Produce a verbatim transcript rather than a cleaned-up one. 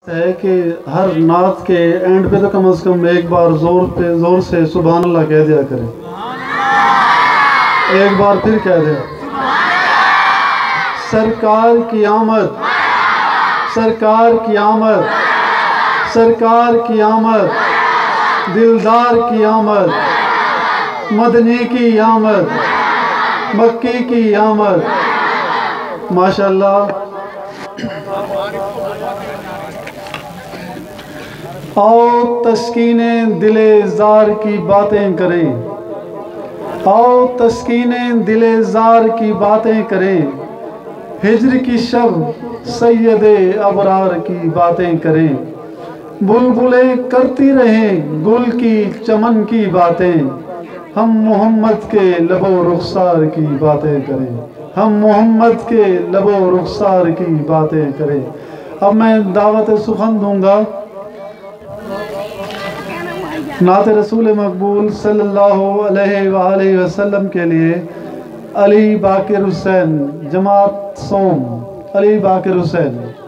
है कि हर नात के एंड पे तो कम से कम एक बार जोर पे जोर से सुभान अल्लाह कह दिया करें। एक बार फिर कह दे, सरकार की आमद, सरकार की आमद, सरकार की आमद, दिलदार की आमद, मदनी की आमद, मक्की की आमद। माशाअल्लाह। आओ तस्कीने दिले जार की बातें करें, आओ तस्कीने दिले जार की बातें करें, हिज्र की शब सैयदे अबरार की बातें करें, बुलबुलें करती रहें गुल की चमन की बातें, हम मोहम्मद के लबो रुखसार की बातें करें, हम मोहम्मद के लबो रुखसार की बातें करें। अब मैं दावत सुखन दूंगा नात रसूल मकबूल सल्लल्लाहु अलैहि वसल्लम के लिए। अली बाकिर हुसैन, जमात सोम, अली बाकिर हुसैन।